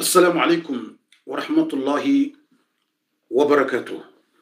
السلام عليكم ورحمة الله وبركاته.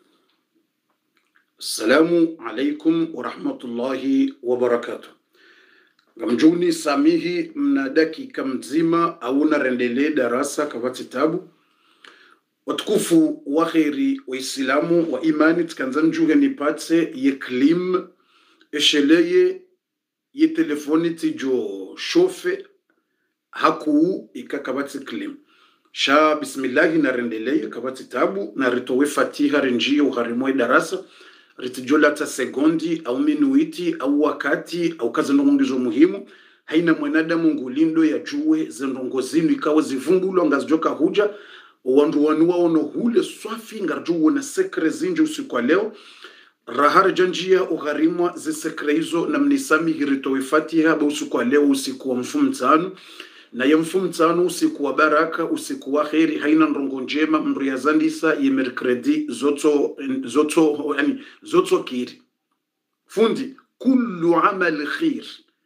السلام عليكم ورحمة الله وبركاته. Gamjuni samihi mna dakika mzima au narendele darasa kwa kitabu watukufu wa kheri wa Islamu wa imani tukanza njuga nipatse ye klim esheleye ye telefoni tijo shofe haku ikakabati klim sha bismillahi narendeleye kabati tabu na ritowe fatiha renjia uharimwe darasa ritijola ta sekondi au minuiti au wakati au kazi ndongizo muhimu haina mwanadamu ngulindo ya juwe zendongo zinu ikawa zivumbulwa ngazijoka huja wandu wanuwa ono hule swafi ngarjuwe na sekre zinju usiku leo rahar janjia uharimwa ze sekre hizo na mnisami hiritowe fatiha ba usiku leo usiku wa mfumu tano na ya mfumu tano usiku wa baraka usiku wa kheri haina ndongo njema mriyazandisa ye merkredi zoto kiri fundi kullu amal khair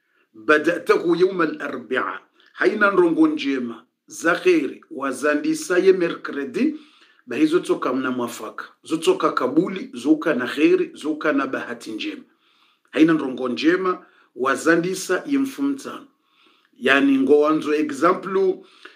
bada'tahu yawm al-arba'a haina ndongo njema za kheri wazandisa ye merkredi bahizo toka mna mwafaka zotoka kabuli zoka na kheri zoka na bahati njema haina ndongo njema wazandisa ye mfumu tano yani ngoanzo example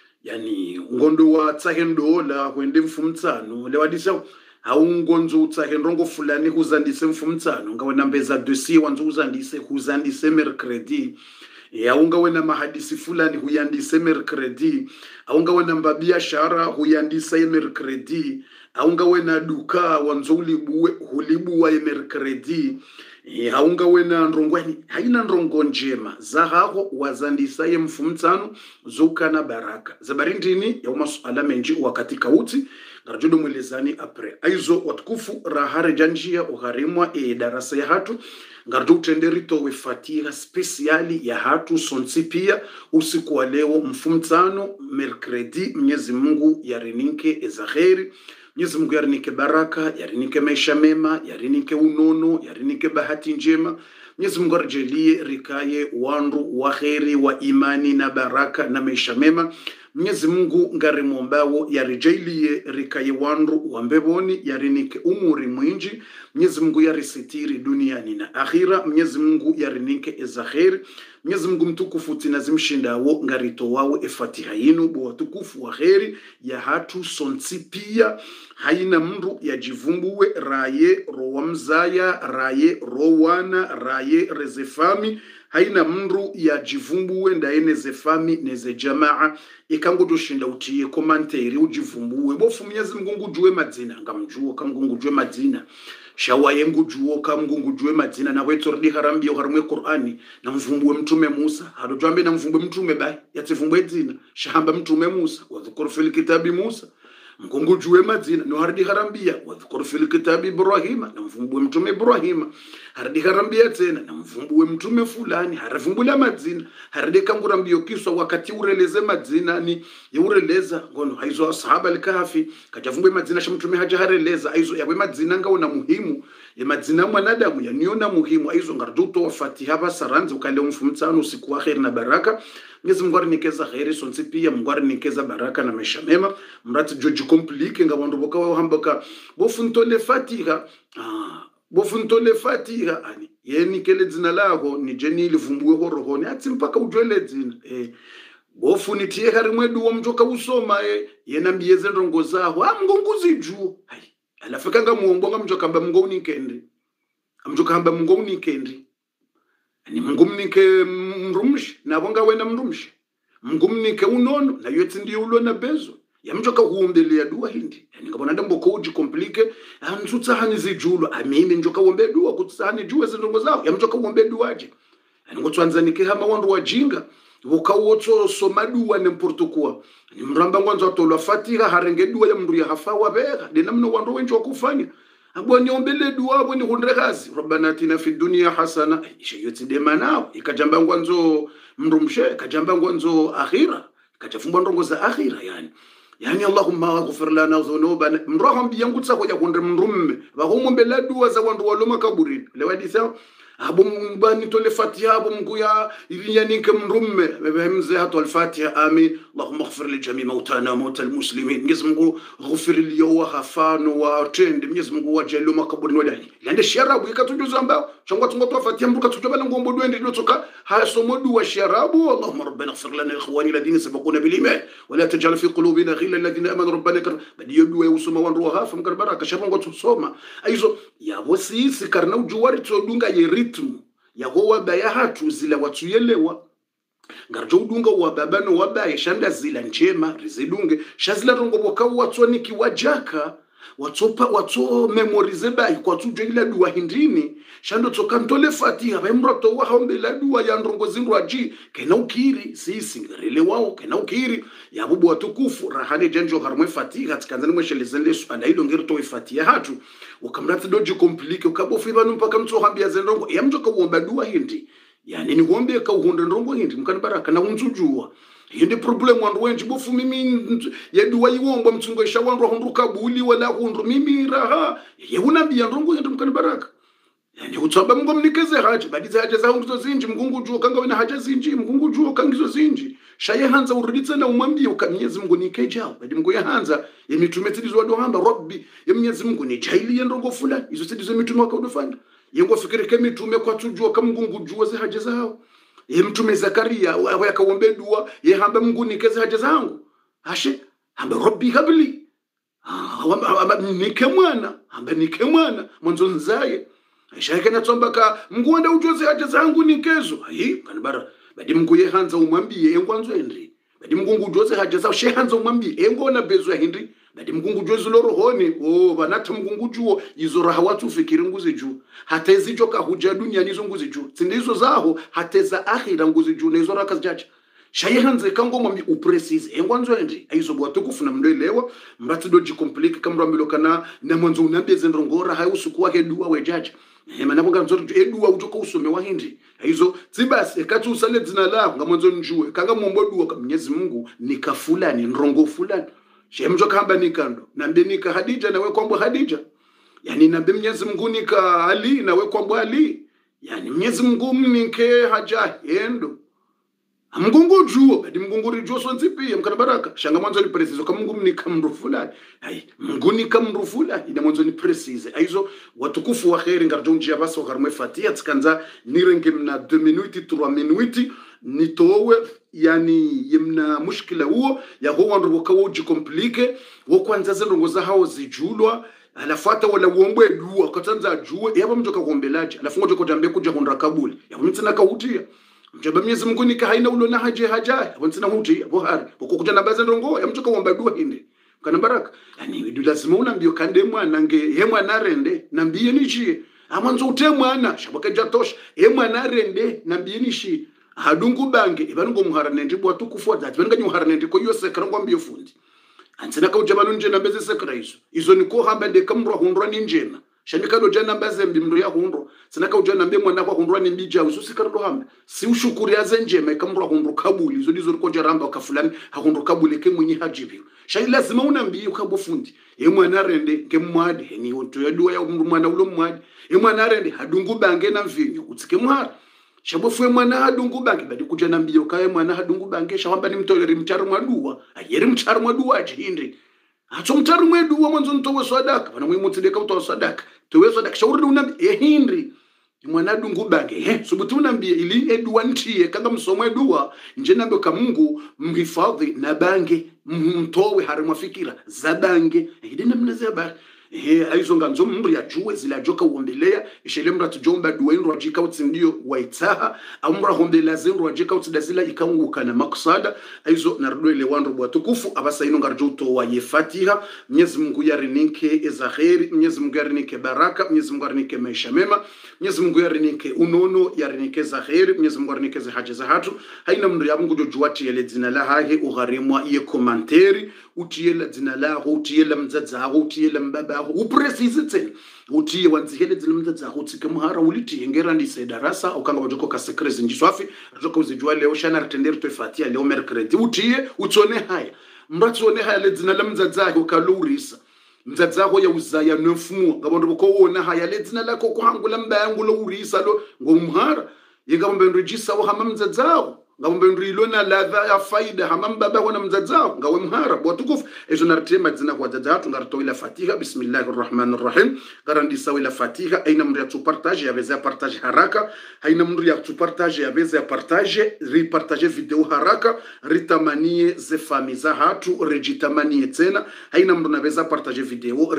yani ngondo wa tsahendo la kwende mfumtsano le wadisa haungonzo utsahendrongo fulani huzandise mfumtsano ngawena mbeza dossier wanzo huzandise mercredi yaunga wena mahadisi fulani huyandise mercredi aunga wena mbabiashara huyandise mercredi aunga wena duka wanzo hulibuwa mercredi haunga wena ndrongwani haina ndrongo njema zahaho wazandisa ye mfumtsano zukana baraka zabarindini ya masuala menji wakati kauti ngarajudo mwelezani apre aizo watukufu rahare janjia uharimwa darasa ya hatu ngardu tenderito we fatiha speciali ya hatu sonsi pia usiku wa leo mfumtsano mercredi Mwenyezi Mungu yarinike ezaheri Mwenyezi Mungu yarinike baraka, yarinike maisha mema, yarinike unono, yarinike bahati njema. Mwenyezi Mungu arjalie rikaye wandu wa kheri wa imani na baraka na maisha mema. Mwenyezi Mungu ngarimombawo yarijalie rikaye wandu wa mbeboni, yarinike umuri mwinji. Mwenyezi Mungu yarisitiri duniani na akhira. Mwenyezi Mungu yarinike ezakheri. Mwenyezi Mungu mtukufu tinazimshindawo ngarito wawo efatiha yinu bo watukufu wa kheri ya hatu sonsi pia haina mndu yajivumbuwe raye rowamzaya raye rowana raye rezefami haina mndu yajivumbuwe ndaene zefami neze jamaa ikango doshinda utiye komanteri ujivumbuwe bofu Mwenyezi Mungu ngujue madzina ngamjuo kamngujue madzina shawaye ngujuo kamngujue madzina na wetordi harambi haramwe Qur'ani na mvumbuwe mtume Musa hadojambe na mvumbuwe mtume bai yatsivumbwe dzina shahamba mtume Musa wadhkur fil kitabi Musa mngujue madzina no hardi harambia wadhkur fil kitabi Ibrahima na mvumbuwe mtume Ibrahima hardi harambia tena na mvumbuwe mtume fulani haravumbula madzina hardi kangurambio kiswa wakati ureleze madzina ni ureleza ngono haizo asahaba al-kahfi kajavumbwe madzina sha mtume haja hareleza aizo yawe madzina ngaona muhimu ya madzina mwanadamu yaniona muhimu aizo ngarduto wa fatiha basaranze ukale mfumtsano usiku wa khair na baraka Mwenyezi Mungu anikeza khairi sonsi pia Mungu anikeza baraka na maisha mema mrati joji komplike ngabandu bokawa hambaka bofuntole fatiha ani yeni kele dzina laho ni jeni livumbuwe horohoni ati mpaka ujwele dzina bofu nitie harimwedu wa mjoka usoma yena mbiyeze ndongo zaho amngonguzi juu hai alafika nga muongo mjoka mba mungu unikende amjoka mba mungu unikende ani mungu mnike mrumshi na bonga wena mrumshi mungu mnike unono na yoti ndiyo ulo na bezo ya mjoka huombelea dua hindi yani ngabona ndambo koji komplike antsutsa zijulo amimi njoka uombe dua kutsani juwe zindongo zao ya mjoka uombe dua aje yani ngotwanzanike hama wandu wajinga wokawotso somadua nemportukua ni mramba ngwanzo atolwa fatiha harenge dua ya mndu ya hafawa bega dena mno wandu wenjo kufanya abonye ombele dua abonye hundrekazi rabbana atina fid dunya hasana ishayoti dema nao ikajamba ngwanzo mrumshe kajamba ngwanzo akhira kachafumbwa ndongo za akhira yani Allahumma ighfir lana dhunubana mroham biyangutsa kwa kunde mrumme bahumombele dua za wandu waloma kaburini lewadisa abo mbani tole fatiha abo mguya iliyanike mrumme bemze hatu al-fatiha amin Allahumma ighfir li jami' mautana maut al-muslimin Mwenyezi Mungu ghufir li wa khafanu wa tend Mwenyezi Mungu wajalie makaburi wale lande sharabu ikatujuza ambao changwa tungotoa fatiha mbuka tujabala ngombo dwende lilotoka hasomo duwa sharabu Allahumma rabbana ighfir lana ikhwani alladhina sabaquna bil iman wa la taj'al fi qulubina ghillan alladhina amanu rabbana badiyo duwa usoma wanru hafa mkar baraka shabango tusoma aizo ya wasisi karna ujuwari tudunga ye ritmu ya hoa baya hatu zila watuyelewa ngarjo udunga wa babano wabaye shanda zila njema rizidunge shazila rongo boka watoni kiwajaka watso memorize bayi kwa tujwe ila duwa hindini shando toka ntole fatiha baimrato wa haombe la duwa ya ndrongo zinru aji kena ukiri sisi ngarele wao kena ukiri ya bubu watukufu rahane janjo harmwe fatiha tikanzani mweshelezele suanda hilo ngirito fatiha hatu ukamrati doji komplike ukabofu ibanu mpaka mtu hambia zendrongo ya mjoka uomba duwa hindi yani ni huombe ka uhonde ndrongo hindi mkani baraka na unzujua hindi problem wandu wenji bofu mimi yeduwa iwomba mtungo isha wandu hundu kabuli wala hundu mimi raha yehuna biya ndrongo hindi mkani baraka yani utamba mungu mnikeze haja badiza haja za hundu zinji mgungu juo kanga wina haja zinji mgungu juo kangizo zinji shaye hanza uruditsa na umwambie ukamnyezi mungu nikejao badi mungu ya hanza yemitume tidizo wadu hamba rabbi yemnyezi mungu ni jaili ya ndrongo fulani izo tidizo mitume wakaudofanya yengo fikiri kemitume kwa tujua kama mungu juo zi haja zao mtume Zakaria akaombe dua hamba mungu nikeze haja zangu ashe hamba rabbi habli nike mwana mwanzo nzaye shaike na tombaka mungu anda ujoze haja zangu nikezo kanibara badi mungu hanza umwambie engwanzo endri badi mungu ujoze haja zao hanza umwambie engona bezo ya hindi badi mungu ujoze lorohoni banata mungu juo izo raha watu fikiri nguzi juu hata izijo kahuja dunia nizo nguzi juu sindizo zaho hata za akhira nguzi juu nizo raka zijacha hanze kango mwambie uprecise engwanzo endri aizo bwatukufu na mndoelewa mbati doji komplike kamro milokana na mwanzo unambie zendrongora hayusuku wake dua wejaja manabonga nzoro edua utoka usome wa hindi hizo sibasi ekati usale dzina lao ngamwanzo njue kanga mombo dua kwa Mwenyezi Mungu nika fulani ndrongo fulani shemjo kamba nikando nambe nika Hadija nawe kwambo Hadija yani nambe Mwenyezi Mungu nika Ali nawe kwambo Ali yani Mwenyezi Mungu mnike haja endo mgungu juo badi mgungu rijuo sonzipi mkana baraka shanga mwanzo ni preciso kama mungu mnika mrufula mungu nika mrufula ina mwanzo ni precise aizo watukufu wa khairi ngarjonji ya baso garmwe fatia tikanza nirenge mna 2 minuti 3 minuti nitowe yani yemna mushkila huo ya huwa ndo wakawoji komplike wokwanza zendongo za hao zijulwa alafuata wala uombe dua katanza juwe yaba mjoka kuombelaje alafu ngoja kujambia kuja honra kabuli ya mtsina kautia mjaba Mwenyezi Mungu nika haina ulo na haja wantsina huti bohari ukukuja na baza ndongo ya mjoka kuomba dua hindi kana baraka yani widu lazima unambio kande mwana nge ye mwana rende nambie nichie amanzo ute mwana shabaka jatosha ye mwana rende nambie nishi hadungu bange ibanungo muharane ndi bwatu kufuata tibanga nyuharane ndi ko yose karangwa mbio fundi antsina ka ujabano nje na beze sekra izo niko hamba de kamro hundwa ni njema shamika do jana mbaze mbimro ya hundro sinaka ujana mbe mwana kwa hundwa ni mbija ususikara do hamba si ushukuri aze njema kamro hundro kabuli izo dizo ko jaramba ka fulani ha hundro kabuli ke munyi hajibi shayi lazima unambie ukabo fundi ye mwana rende ke mwadi ni oto ya duwa ya mwana ulo mwadi ye mwana rende hadungu bange na mvinyo utsike mwara shabofu mwana hadungu bange badi kuja nambio kae mwana hadungu bange shawamba ni mtoleri mcharu mwadua ayeri mcharu mwadua ajindi acho mcharu mwadua mwanzo ntowe sadaka bana mwimutsideka utowe sadaka towe sadaka shauri unambie hindi mwana hadungu bange subutu unambie ili edua ntie kanga msomwe dua nje nambio ka Mungu mhifadhi na bange mtowe harimwa fikira za bange hidina mnaze ba aizo nganzo mbri ya juwe zila joka uombelea ishelemra tujomba duenro ajika utsindio waitaha amra hombela zenro ajika utsidazila ikanguka na maksada aizo narudwele wandu bwatukufu abasa ino ngarjoto wa yefatiha Mwenyezi Mungu yarinike ezaheri Mwenyezi Mungu yarinike baraka Mwenyezi Mungu yarinike maisha mema Mwenyezi Mungu yarinike unono yarinike zaheri Mwenyezi Mungu yarinike haja za hatu haina mndu ya Mungu jojuati yele dzina la hahe ugharimwa ye komanteri utiyela dzina la utiyela mdzadza utiyela mbaba uprecise tsen utiye wanzihele dzina mdzadza utsike muhara uliti ngera ndi sedarasa ukanga bajoko ka secrets njiswafi joko uzijwa leo shana retender to fatia leo mercredi utiye utsone haya mratsone haya le dzina la mdzadza ukalurisa mzadzako ya uzaya nfumu ngabondo ko wona haya ledzina lako kuhangula mbayangu lo urisa lo ngomhara yingabombe ndrijisa wa hama mzadzako ngabombe ndrilona ladha ya faida hama mbaba wana mzadzako ngawe mhara bwatukufu ezo nartema dzina kwa dzadzatu ngarto ila fatiha bismillahir rahmanir rahim garandisa ila fatiha aina mri ya partage yaweza partage haraka haina mri ya partage yaweza partage ripartage video haraka ritamanie ze fami za hatu rejitamanie tena haina mri naweza partage video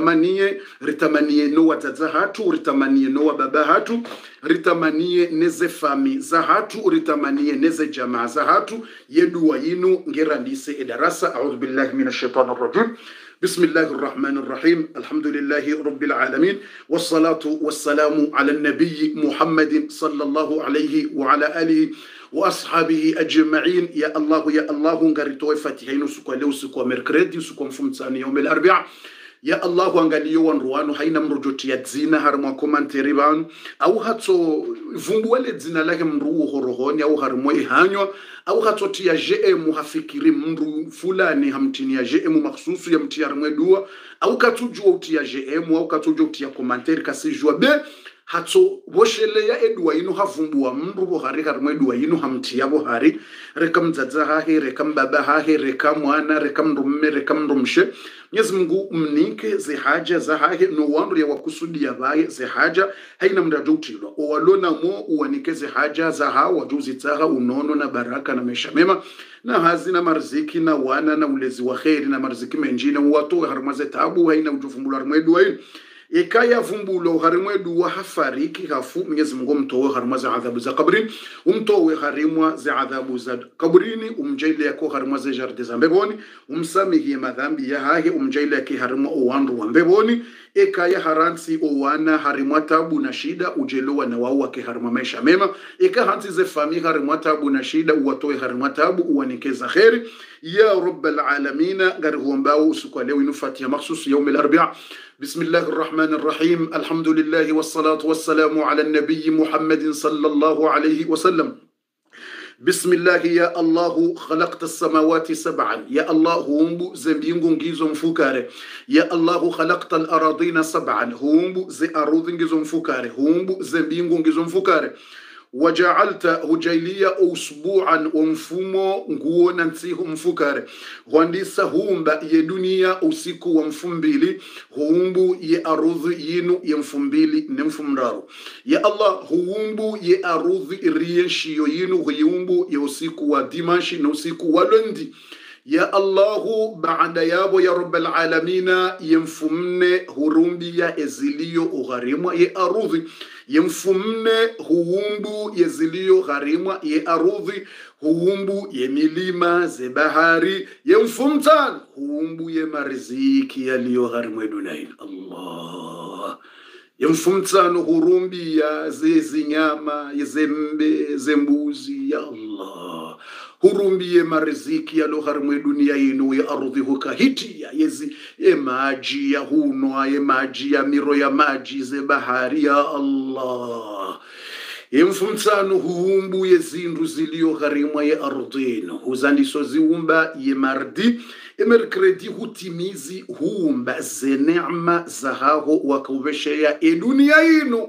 ritamanie no wadzadza hatu ritamanie no baba hatu ritamanie neze fami za hatu ritamanie neze jamaa za hatu yedua yinu ngerandise edarasa a'udhu billahi minash shaitanir rajim bismillahir rahmanir rahim alhamdulillahi rabbil alamin wassalatu wassalamu ala nabiy muhammadin sallallahu alayhi wa ala alihi wa ashabihi ajma'in ya allah ngaritoe fatiha inu siku leo siku mercredi siku mfumtsani يوم الاربعاء ya Allah angaliyo wanruwanu haina mrujoti ya dzina harumwa komanteri banu au hatso vumbuwele dzina lake mruhu horohoni au harumwa ihanywa au hatso tia GM hafikiri mru fulani hamtini ya GM maksusu ya mti harumwe dua au katujua uti ya GM au katujua uti ya komanteri kasijua be hatso boshele ya edwa inu havumbuwa mru bohari harumwe dua inu hamti ya bohari reka mdzadza hahe reka mbaba hahe reka mwana reka mrumme reka mrumshe Mwenyezi Mungu mnike zihaja za hahe no wandu ya wakusudia baye zihaja haina mradutilwa owalona mo uwanike zihaja za hawa wajuzi tsaga unono na baraka na maisha mema na hazina marziki na wana na ulezi wa khairi na marziki menjina watu harmaze tabu haina ujufumbula harmwedu waini ikaya vumbulo harimwedu wa hafariki hafu Mwenyezi Mungu mtowe harima za adhabu za kabrini umtowe harimwa za adhabu za kabrini umjaile yako harima za jarde za mbeboni umsamihi madhambi ya hahe umjaile yake harima uwandu wa mbeboni ikaya haransi uwana harima tabu na shida ujelowa na wau wake harima maisha mema ika hansi ze fami harima tabu na shida uwatowe harima tabu uwanikeza kheri ya rabbal alamina gari huambao usuku leo inufatiha maksusu يوم الاربعاء بسم الله الرحمن الرحيم الحمد لله والصلاة والسلام على النبي محمد صلى الله عليه وسلم بسم الله يا الله خلقت السماوات سبعا يا الله هم زمبينغو نجيزو مفكاري يا الله خلقت الأراضين سبعا هم زي أرض نجيزو مفكاري هم زمبينغو نجيزو مفكاري وجعلت هجيلية أسبوعا ومفمو nguo na nsihu mfukare huandisa humba ye dunia usiku wa mfumbili huumbu ye arudhi yinu ye mfumbili ne mfumraru ya Allah huumbu ye arudhi rienshiyo yinu huumbu ye usiku wa dimanshi na usiku wa lundi ya Allahu baada yabo ya rabbal alamina yemfumne hurumbi ya ezilio ugharimwa ye arudhi yemfumne huumbu yezilio gharimwa ye arudhi huumbu ye milima ze bahari yemfumtan huumbu ye mariziki yaliyo gharimwa dunaini Allah yemfumtan hurumbi ya ze nyama yezembe zembuzi ya Allah hurumbiye mariziki ya loharmwe dunia ino ya ardhi hukahiti ya yezi ya maji ya huno ya maji ya miro ya maji ze bahari ya Allah yemfumtsano huumbu yezindu zilio gharimwa ya ardhino huzandiso ziumba ye mardi emerkredi hutimizi huumba ze neema za hao wakaweshe ya dunia ino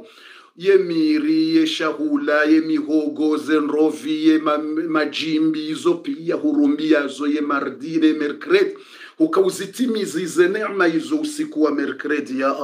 yemiri yeshahula yemihogo zenrovi yemajimbi izo pia hurumbia zo yemardine merkredi hukauzitimizi ze neema izo usiku wa merkredi ya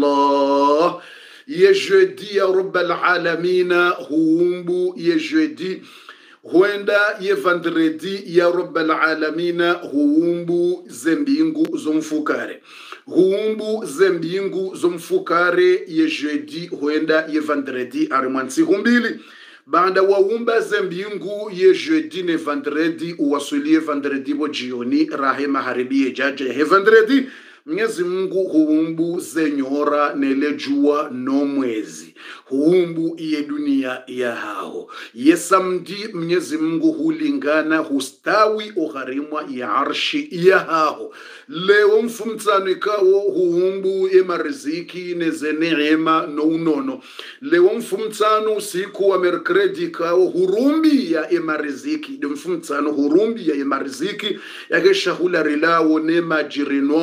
Allah ye jeudi ya rabbal alamina huumbu ye jeudi huenda ye vendredi ya rabbal alamina huumbu zembingu zomfukare huumbu zembingu zomfukare ye jeudi huenda ye vendredi arimansi humbili baada waumba zembingu ye jeudi ne vendredi uwasulie vendredi bo jioni rahema haribi ye jaja ye vendredi Mwenyezi Mungu huumbu zenyora nele jua no mwezi huumbu iye dunia ya hao yesamdi Mwenyezi Mungu hulingana hustawi ugharimwa ya arshi ya hao leo mfumtsano ikawo huumbu emariziki neze neema no unono leo mfumtsano usiku wa merkredi ikawo hurumbi ya emariziki de mfumtsano hurumbi ya emariziki yakeshahula rilawo ne majirinoawo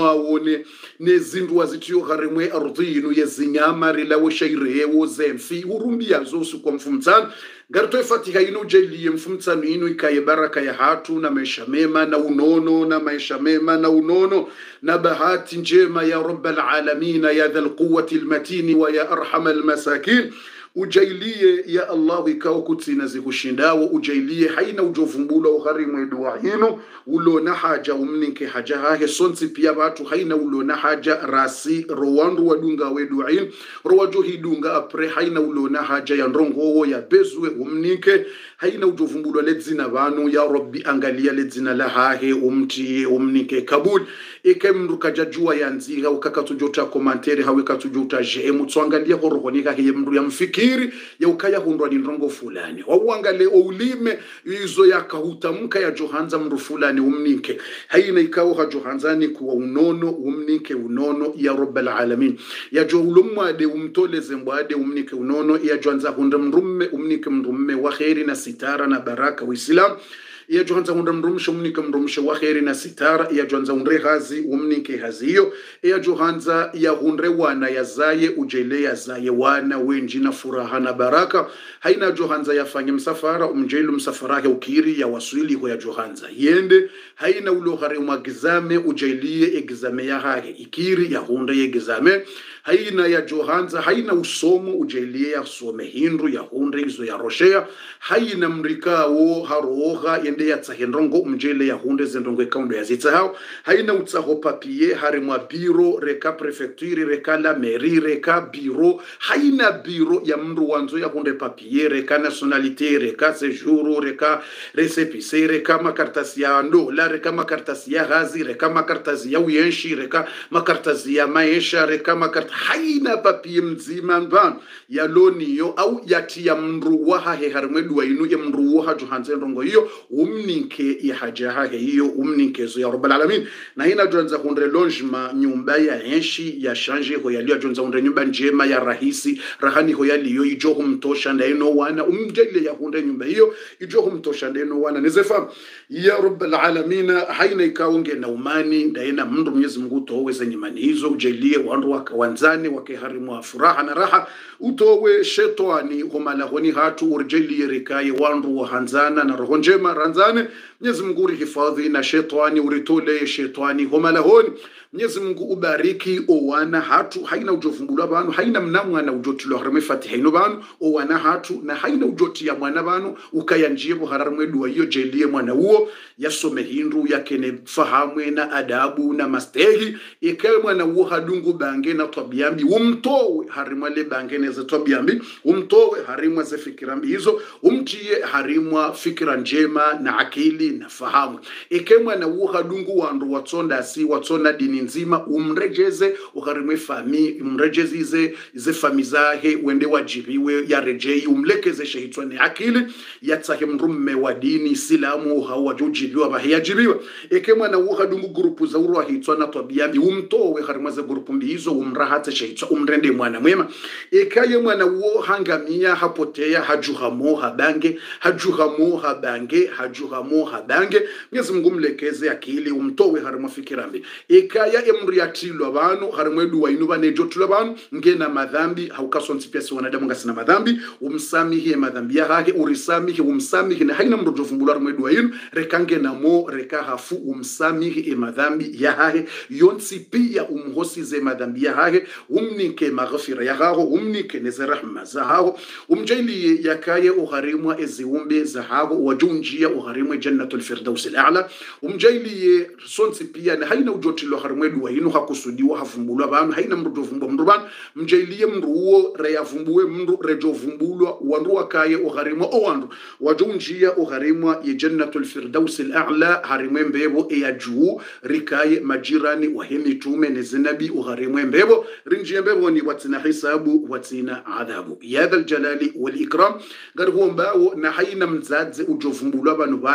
nezindu wazitiyo harimwe ardhinu yezinyama rilawo shairewo zemfi urumbia zosu kwa mfumtsani garto fatiha ino jeliye mfumtsani ino ikaye baraka ya hatu na maisha mema na unono na maisha mema na unono na bahati njema ya rabbal alamin ya dhal quwwati almatini wa ya arhamal masakin ujailie ya Allah ikao kutsina zikushindawo ujailie haina ujovumbula uharimwe dua hino ulona haja umninke haja hahe sonsi pia watu haina ulona haja rasi rowandu wadunga we dua hino rowajo hidunga apre haina ulona haja ya ndrongowo ya bezwe umninke haina ujovumbula ledzina vanu ya Rabbi angalia ledzina la hahe umtiye umninke kabul eke mruka jajua ya nziga ukakatujota komantere haweka tujota jemu tuangalia horohonika hiye mru ya mfikiri ya ukaya hundwa ni ndrongo fulani wauangale ulime izo ya kahutamka ya johanza mru fulani umninke haina ikawo ha johanzani kuwa unono umninke unono ya rabbal alamin ya jo ulumwade umtole zembwade umninke unono ya johanza hunda mrumme umninke mrumme wa khairi na sitara na baraka wa islam ya johanza hunda mrumshe umninke mrumshe wa khairi na sitara ya johanza unre hazi umninke haziyo ya johanza ya hundre wana ya zaye ujele ya zaye wana wenji na furaha na baraka haina johanza yafanye msafara umjelu msafara ya ukiri ya waswili kwa ya johanza yende haina ulohare umagizame ujelie egizame ya hage ikiri ya hunde ye egizame haina ya johanza haina usomo ujelie ya some hindru ya hunde izo ya roshea haina mrikawo haroha yende ya tsahendrongo umjele ya hunde zendrongo ekaundo ya zitahao haina utsaho papie harimwa biro reka prefecture reka la mairie reka biro haina biro ya mru wanzo ya hunde papie reka nationalité reka séjour reka récépissé reka makartasi ya ndo la reka makartasi ya gazi reka makartasi ya uyenshi reka makartasi ya maisha reka makartasi haina papie mzima mban ya loniyo au yati ya mru waha he harimwedu wa inu ya mru waha johanze ndongo hiyo umninke ya haja hahe hiyo umninke zo ya rabbal alamin na hina johanza hundre longema nyumba ya enshi ya shanje ho ya liyo johanza hundre nyumba njema ya rahisi rahani ho ya liyo ijo humtosha na ino wana umjele ya hundre nyumba hiyo ijo humtosha na ino wana nizefa ya rabbal alamin haina ikaunge na umani ndaina mndu Mwenyezi Mungu towe zenye mani hizo ujelie wandu wakawanzani wakeharimu wa furaha na raha utowe shetani homalahoni hatu urjelie rikaye wandu wahanzana na roho njema ranzane Mwenyezi Mungu hifadhi na shetani uritole shetani homalahoni Mwenyezi Mungu ubariki owana hatu haina ujovumbula banu haina mnamwana ujotilo harame fatiha ino banu owana hatu na haina ujoti ya mwana banu ukayanjie buhararmwe duwa hiyo jelie mwana uo yasome hindu yakene fahamwe na adabu na mastehi ikawe mwana uo hadungu bange na tabiambi umtowe harimwa le bange neze tabiambi umtowe harimwa ze fikirambi hizo umtie harimwa fikira njema na akili na fahamu ikawe mwana uo hadungu wandu watsonda si watsona dini nzima umrejeze uharimwe fami umrejezize ze famizahe wende wajibiwe ya rejei umlekeze shehitwa ni akili yatsahe mrumme wa dini silamu hawajujibiwa bahiyajibiwa eke mwana uhadungu grupu za urwa hitwa na tabiambi umtowe harimwaze grupu mbihizo umrahate shehitwa umrende mwana mwema ekaye mwana uo hangamia hapotea hajuhamo habange hajuhamo habange hajuhamo habange Mwenyezi Mungu mlekeze akili umtowe harimwa fikirambi ekaya emriatilo abantu harimwedu wa inuba nejotilo abantu ngena madhambi haukasonsi pia si wanadamu ngasina madhambi umsamihi madhambi yake urisamihi umsamihi na haina mrojo fumbula harimwedu wa inu rekange na mo reka hafu umsamihi madhambi yake yonsi pia umhosi ze madhambi yake umnike maghfira yake umnike neze rahma zahao umjaili yakaye uharimwa eziumbe zahao wajunjia uharimwa jannatul firdaus al-a'la umjaili sonsi pia na haina ujotilo harimwedu wa inu hakusudiwa hafumbulwa banu haina mrujo fumbwa mruban mjailie mruo reyavumbue mru rejo vumbulwa wandu wakaye uharimwa owandu wajunjia uharimwa ye jannatul firdaus al-a'la harimwe mbebo ya juu rikaye majirani wahemi tume nezinabi uharimwe mbebo rinjie mbebo ni watina hisabu watina adhabu ya dhal jalali wal ikram gar huo mbao na haina mzadze ujovumbulwa banu bahe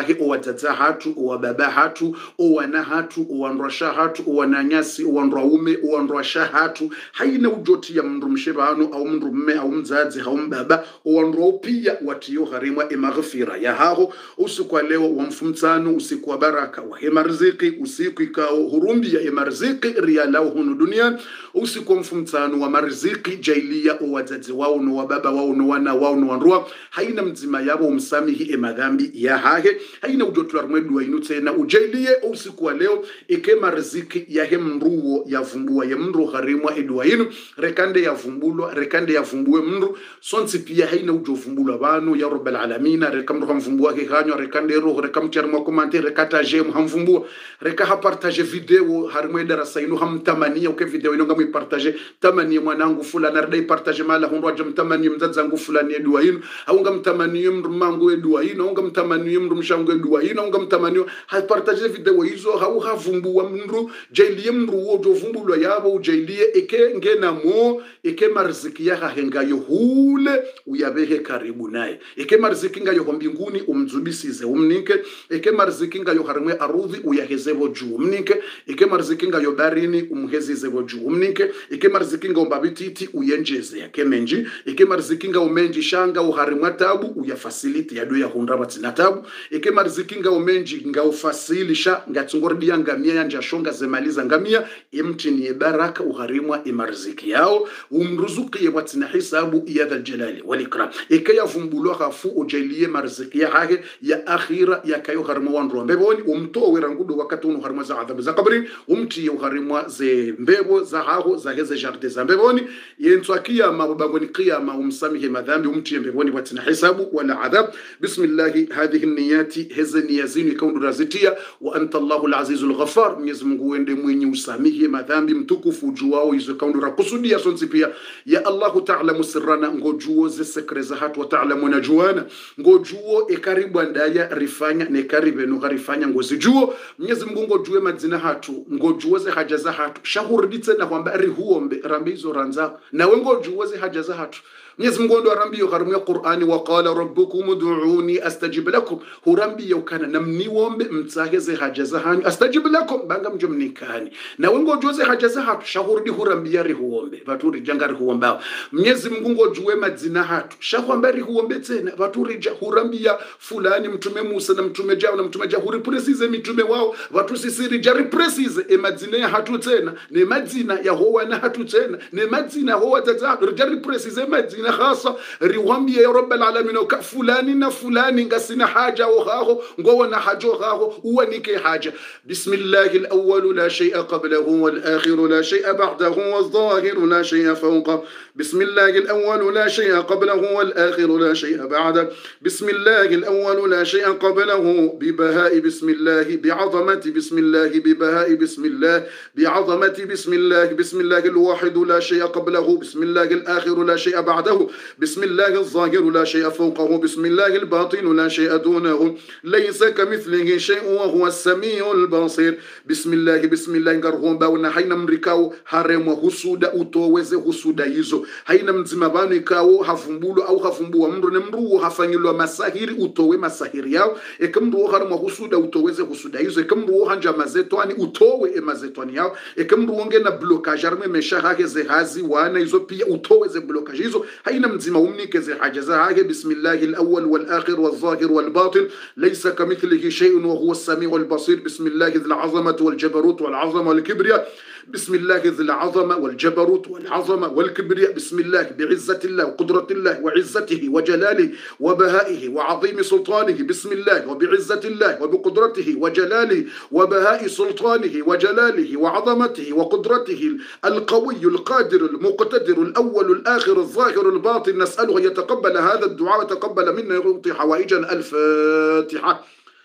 watata hatu wababa hatu wana hatu wanrasha hatu wananyasi wanraume wanrasha hatu haina ujoti ya mndu mshebano au mndu mme au mzazi au mbaba wanro pia watiyo harimwa maghfira ya hao usiku leo wa mfumtano usiku wa baraka wa hemarziki usiku ikao hurumbi ya marziki rialau hunu dunia usiku wa mfumtano wa marziki jailia wazazi wao no wababa wao no wana wao no wanroa haina mzima yabo umsamihi madhambi ya hahe haina ujotu armwedu wa inu tena ujailie usiku wa leo marziki ya hemruo ya vumbua ya mndu harimwa edwa inu rekande ya vumbulwa rekande ya vumbue mndu sonsi pia haina ujovumbulwa banu ya rabbal alamina rekamdu hamvumbua kihanyo rekande roho rekamtiarmwa komante rekataje hamvumbua reka hapartage video harimwe darasa inu hamtamania uke video inu ngamu partage tamani mwanangu fulani arda partage mala hundu aja mtamani mzazangu fulani edwa inu au ngamtamani mndu mangu edwa inu au ngamtamani mndu mshangu edwa inu au ngamtamani hapartage video hizo hau havumbua mndu jailie mndu wojo vumbulwa yabo ujailie eke ngena mo eke marziki ya hengayo hule uyabehe karibu naye eke marziki ngayo mbinguni umzubisize umnike eke marziki ngayo harimwe arudhi uyahezebo juu umnike eke marziki ngayo barini umhezizebo juu umnike eke marziki ngayo mbabititi uyenjeze yake menji eke marziki ngayo menji shanga uharimwa tabu uyafasiliti yadu ya hundraba tina tabu eke marziki ngayo menji ngayo fasilisha ngatsungordia ngamia yanja shonga zemaliza ngamia imtini baraka uharimwa imarziki yao umruzuki watina hisabu ya dhal jalali wal ikram ikaya vumbulwa khafu ujailie marziki ya hage ya akhira ya kayo harma wanro mbeboni umtowe rangudo wakati unu harma za adhabu za kabri umti uharimwa ze mbebo za haho za heze jardin za mbeboni yentwakia mababangoni qiyama umsamihi madhambi umti mbeboni watina hisabu wala adhab bismillah hadhihi niyati heze niyazini kaundu razitia wa anta Allahul azizul ghafar Mwenyezi Mungu wende mwenye usamihi madhambi mtukufu juwao hizo kaundu rakusudia sonsi pia ya Allahu ta'lamu sirrana ngojuo ze sekreza hatu wa ta'lamu najuana ngojuo ekaribu andaya rifanya ne karibe no harifanya ngozijuo Mwenyezi Mungu ngojue madzina hatu ngojuo ze haja za hatu shahurditse na kwamba rihuombe rambizo ranza na wengo juo ze haja za hatu Mwenyezi Mungu ndo arambiyo harimwe Qur'ani wa qala rabbukum ud'uni astajib lakum hurambiyo kana namniombe mtsaheze haja za hanyu astajib lakum banga mjomnikani na wengo joze haja za hatu shahurdi hurambiya rihuombe baturi jangari huomba Mwenyezi Mungu ngojue madzina hatu shahwambari huombe tena baturi hurambiya fulani mtume Musa na mtume Jao na mtume Jahuri precise mitume wao watu sisiri jari precise madzina ya hatu tena ne madzina ya howa na hatu tena ne madzina howa tata jari precise madzina khasa riwambia ya rabbal alamin ka fulani na fulani ngasina haja waho ngona hajo waho uwanike haja bismillahil awwal la shay'a qablahu wal akhir la shay'a ba'dahu wal zahir la shay'a fawqa bismillahil awwal la shay'a qablahu wal akhir la shay'a ba'da bismillahil awwal la shay'a qablahu bi baha'i bismillah bi 'azamati bismillah bi baha'i bismillah bi 'azamati bismillah bismillahil wahid la shay'a qablahu bismillahil akhir la shay'a ba'dahu بسم الله الظاهر لا شيء فوقه بسم الله الباطن لا شيء دونه ليس كمثله شيء وهو السميع البصير بسم الله ngarhom bauna haina mrikao haremwa husuda utoweze husuda hizo haina mzima banu ikao hafumbulu au hafumbua mndu ne mndu hafanyilwa masahiri utowe masahiri yao ekamndu haremwa husuda utoweze husuda hizo ekamndu hanja mazetwani utowe mazetwani yao ekamndu ngena blocage arme meshahake ze hazi wana hizo pia utoweze blocage hizo haina mzima umnike ze haja za hage bismillahil awwal wal akhir wal zahir wal batin laysa kamithlihi shay'un wa huwa as-sami'ul basir bismillahil azamati wal jabarut wal azama wal kibriya بسم الله ذي العظمة والجبروت والعظمة والكبرياء بسم الله بعزة الله وقدرة الله وعزته وجلاله وبهائه وعظيم سلطانه بسم الله وبعزة الله وبقدرته وجلاله وبهاء سلطانه وجلاله وعظمته وقدرته القوي القادر المقتدر الأول الآخر الظاهر الباطن نسأله يتقبل هذا الدعاء وتقبل منا يعطي حوائجنا الفاتحة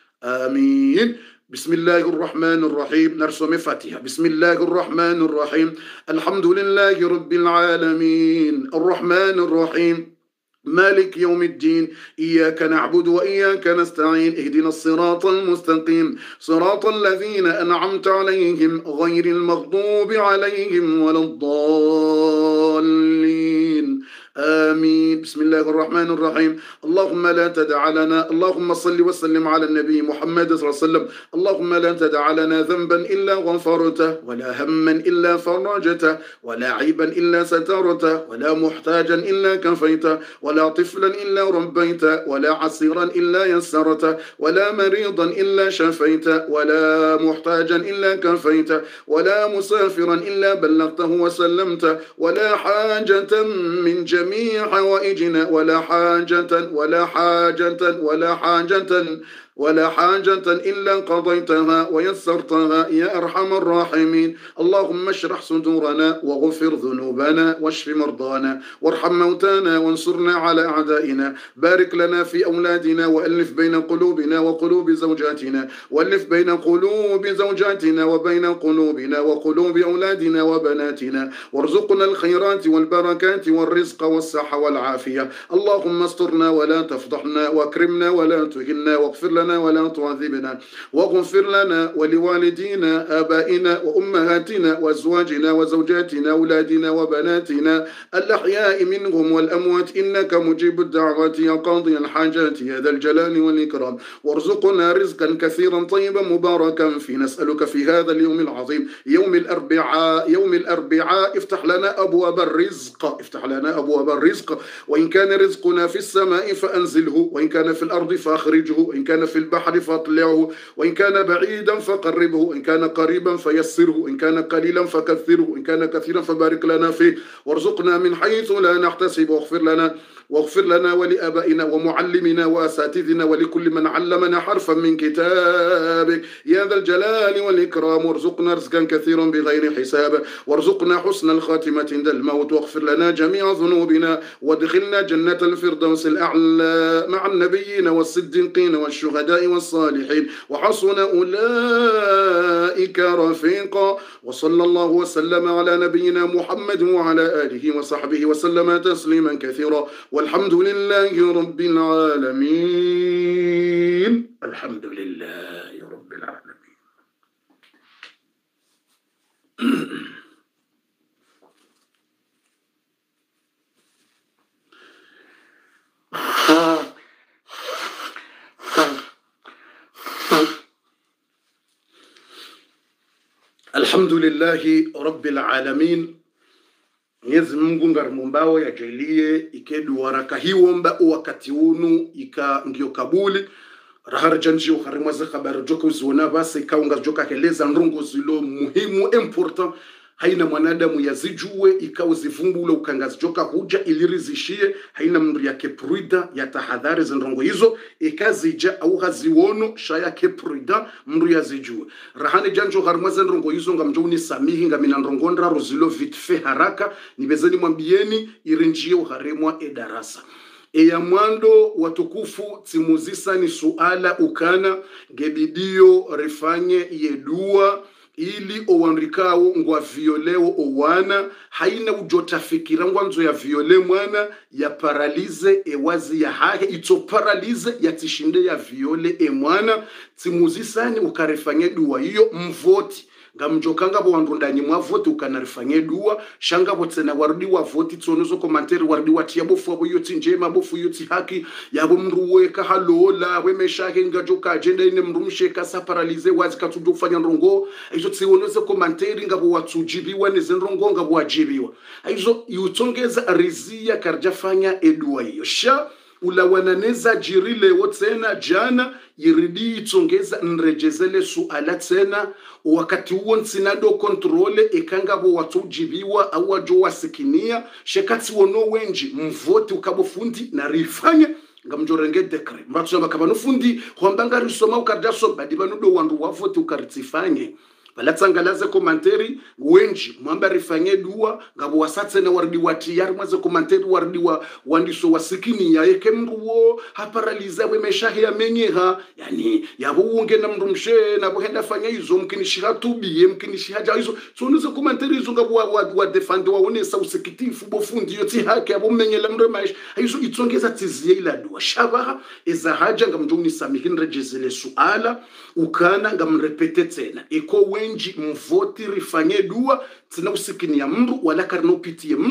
آمين بسم الله الرحمن الرحيم نرسم فاتحة بسم الله الرحمن الرحيم الحمد لله رب العالمين الرحمن الرحيم مالك يوم الدين إياك نعبد وإياك نستعين اهدنا الصراط المستقيم صراط الذين أنعمت عليهم غير المغضوب عليهم ولا الضالين آمين. بسم الله الرحمن الرحيم. اللهم لا تدع لنا، اللهم صل وسلم على النبي محمد صلى الله عليه وسلم. اللهم لا تدع لنا ذنبا إلا غفرته، ولا هما إلا فرجته، ولا عيبا إلا سترته، ولا محتاجا إلا كفيته، ولا طفلا إلا ربيته، ولا عسيرا إلا يسرته، ولا مريضا إلا شفيته، ولا محتاجا إلا كفيته، ولا مسافرا إلا بلغته وسلمته، ولا حاجة من جميع حوائجنا، ولا حاجة إلا قضيتها ويسرتها يا أرحم الراحمين. اللهم اشرح صدورنا واغفر ذنوبنا واشف مرضانا وارحم موتانا وانصرنا على أعدائنا. بارك لنا في أولادنا وألف بين قلوبنا وقلوب زوجاتنا، وألف بين قلوب زوجاتنا وبين قلوبنا وقلوب أولادنا وبناتنا، وارزقنا الخيرات والبركات والرزق والصحة والعافية. اللهم استرنا ولا تفضحنا، واكرمنا ولا تهنا، واغفر لنا ولا تعذبنا، واغفر لنا ولوالدينا آبائنا وأمهاتنا وأزواجنا وزوجاتنا أولادنا وبناتنا الأحياء منهم والأموات، إنك مجيب الدعوات يا قاضي الحاجات يا ذا الجلال والإكرام. وارزقنا رزقا كثيرا طيبا مباركا فيه. نسألك في هذا اليوم العظيم يوم الأربعاء افتح لنا أبواب الرزق، وإن كان رزقنا في السماء فأنزله، وإن كان في الأرض فأخرجه، وإن كان في البحر فأطلعه، وإن كان بعيدا فقربه، وإن كان قريبا فيسره، وإن كان قليلا فكثره، وإن كان كثيرا فبارك لنا فيه، وارزقنا من حيث لا نحتسب. واغفر لنا ولآبائنا ومعلمنا وأساتذنا ولكل من علمنا حرفا من كتابك يا ذا الجلال والإكرام. وارزقنا رزقا كثيرا بغير حساب، وارزقنا حسن الخاتمة عند الموت، واغفر لنا جميع ذنوبنا، وادخلنا جنة الفردوس الأعلى مع النبيين والصديقين والشهداء والصالحين، وحسن أولئك رفيقا. وصلى الله وسلم على نبينا محمد وعلى آله وصحبه وسلم تسليما كثيرا، والحمد لله رب العالمين. الحمد لله رب العالمين. الحمد لله رب العالمين. Mwenyezi Mungu ngarumbao yajalie ikedu waraka hiwomba wakati unu ika ngio kabuli raharjanji ukarimwaza khabari joka uziona basi kaunga joka keleza ndongo zilo muhimu important haina mwanadamu yazijue ikauzivumbula ukangazi joka huja ilirizishie haina mndu yake pruida ya tahadhari zindongo hizo ikazija au haziono shaya ke pruida mndu yazijue rahani janjo harmaze ndongo hizo ngamjoni samihi ngamina ndongondra rozilo vitfe haraka nibezeni mwambieni irinjie uharemwa edarasa ya mwando watukufu timuzisa ni suala ukana gebidio rifanye yedua ili owanrikao ngwa violeo owana haina ujotafikira ngwanzo ya viole mwana ya paralize ewazi ya hahe ito paralize ya tishinde ya viole mwana timuzisani ukarifanye dua hiyo mvoti ngamjokanga bo wandundani mwa voti ukanarifanye dua shanga botsena warudi wa voti tsonozo komanteri warudi watia bofu abo yoti njema bofu yoti haki yabo mruwe ka halola we meshake ngajoka agenda ine mrumsheka sa paralize wazi katudo kufanya ndongo izo tsiwonoze komanteri ngabo watsujibiwa nezendrongo ngabo wajibiwa izo yutongeza rizia karjafanya edua hiyo sha ulawananeza jirile wotsena jana yiridi itongeza nrejezele suala tena wakati huo nsinado kontrole ekangabo watujibiwa au wajo wasikinia shekati wono wenji mvoti ukabofundi na rifanya ngamjorenge dekre mbatso bakabano fundi hombanga risoma ukardaso badibanudo wandu wavoti ukaritifanye balatsangalaze komanteri wenji mwamba rifanye dua ngabo wasatse na wardi watiyari mwaze komanteri wardi wa wandiso wasikini ya yeke mruwo haparaliza we meshahe ya menyeha yani yabo unge na mrumshe na bohenda fanya hizo mkinishiha tubiye mkinishiha ja hizo tunuze komanteri hizo ngabo wa defende waonesa usikitifu bofundi yoti hake abo menyela mremash hizo itongeza tiziye ila dua shabaha eza haja ngamjoni samihin rejezele suala ukana ngamrepete tena iko wenji mvoti rifanye dua tina usikini ya mru wala karno piti ya mru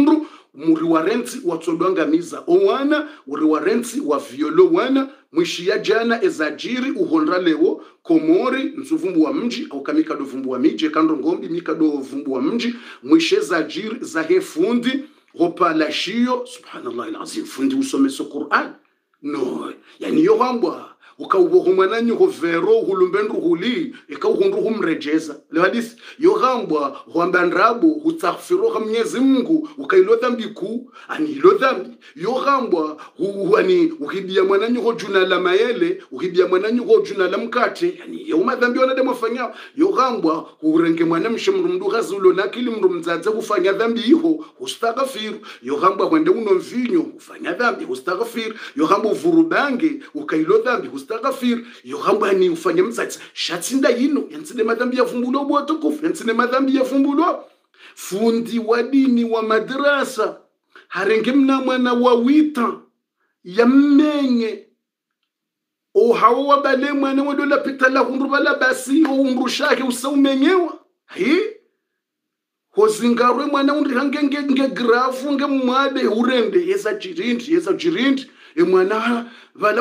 muri warenzi watsodwangamiza owana uri warenzi wa violo wana mwishia jana ezajiri uhonra lewo komori nsuvumbu wa mji au kamika do vumbu wa miji kando ngombi mika do vumbu wa mji mwishe zajiri zahe fundi hopa la shio subhanallah alazim fundi usomeso Qur'an no yani yo hambwa ukaubo mwananyi ho vero hulumbendu huli ikauhundu humrejeza le hadith yo hambwa huambandrabu hutaghfiru kwa Mwenyezi Mungu ukailo dhambi ku ani ilo dhambi yo hambwa huani uhibia mwananyi ho juna la mayele uhibia mwananyi ho juna la mkate yani yo madhambi wana demo fanya yo hambwa hurenge mwanamshe mrumdu gazulo nakili mrumzaze kufanya dhambi hiyo ustaghfiru yo hambwa kwende uno mvinyo ufanya dhambi ustaghfiru yo hambwa vurubange ukailo dhambi ustaghfir yo hamba ni ufanye mzatsi shatsinda yino yansine madhambi ya vumbulo bwotokofu yansine madhambi ya vumbulo fundi wa dini wa madrasa harenge mna mwana wa wita yamenye o hawa bale mwana wadola pitala hundu bala basi o umru shake usaumenyewa hi hozingarwe mwana undi hangenge grafu nge mwade urende yesa jirindi mwana vala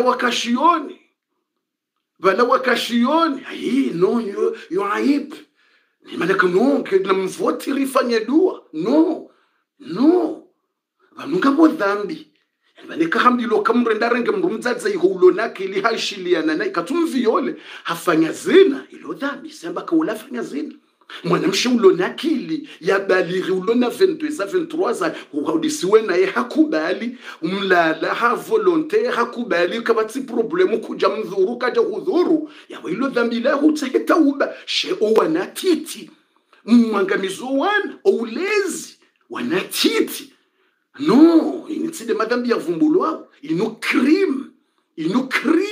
wakashioni hii no yo aib ni malaka no ke na mvoti rifanye dua no vanunga bo dhambi vaneka hamdilo kamrenda renge mrumdzadza ihulo nakili haishiliana na ikatumviole hafanya zina ilo dhambi samba ka ulafanya zina mwanamshe ulo nakili ya balighi ulo na 22 23 uhaudisiwe naye hakubali umlala ha volontaire hakubali kabati problemu kuja mdhuru kaja hudhuru yawe ilo dhambi la hutahitauba she wanatiti mwangamizo wana ulezi wanatiti no initside madhambi ya vumbulwa ino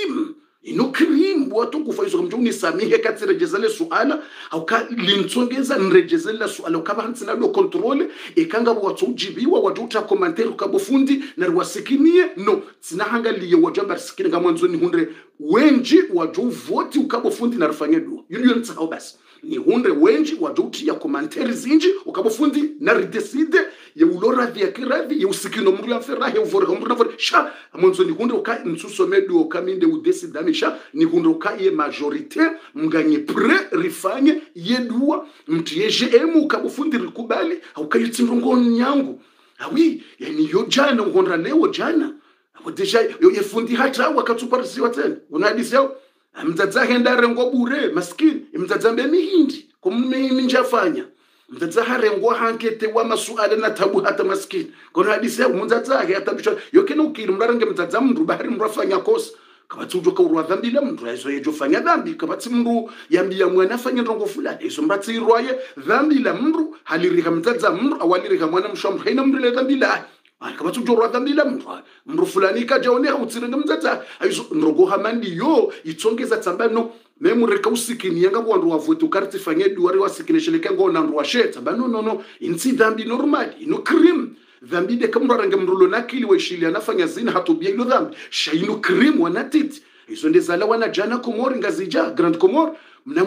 crime watu kufaizo kama unisamihe katirejezele suala au ka lintsongeza nrejezele suala ukaba hantsina lo control ekanga watu ujibiwa watu uta commentaire ukabofundi na rwasikinie no sinahangaliye wajamba sikini kama mwanzo ni hundre wenji watu voti ukabofundi na rufanye dua yunion tsao basi ni hundre wenji watu utia commentaire zinji ukabofundi na rideside ya ulora vya kiradhi ya usikino mru ya ferahe uvore mru na vore sha mwanzo ni hundre uka nsusomedu ukaminde udesidamisha ni hundre uka ye majorite mganye pre rifanye yedua mtieje emu ukabofundi rikubali ukayitsimrongo nyangu awi yani yo jana uhondra leo jana deja yo yefundi hata wakatuparisiwa tena unahadisi yao mtadza hendare ngo bure maskini mtadza mbemihindi kumimi njafanya mtadza harengo hankete wa masuala na tabu hata maskini kono hadisi yao mtadza hatabisha yokena ukiri mrarange mtadza mndu bahari mrafanya kosa kabati ujoka urwa dhambi la mndu aizo yejofanya dhambi kabati mndu yambia mwana fanya ndongo fulani iso mbati irwaye dhambi la mndu halirika mtadza mndu awalirika mwana mshamru haina mndu le dhambi la kabatu jorwa dhambi la mndu fulani kajaone utsirenge mtata aizo ndongo hamandi yo itsongeza tsambano memureka usikini yanga wandu wavutu karti fanye duwari wasikinesheleka ngona ndu washeta no insi dhambi normal ino crime dhambi de kamrarange mrulo nakili waishilia nafanya zina hatubia ilo dhambi shaino crime wanatiti izo ndezala wana jana komori ngazija grand komori mna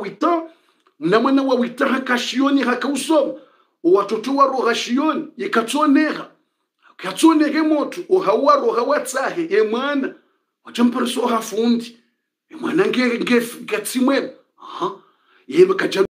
mwana wa wita hakashioni hakausoma watoto wa rohashioni yikatsonera katsonege moto ohawaro hawatsahe ye mwana wachampariso hafundi ye mwana nge gatsimwe ye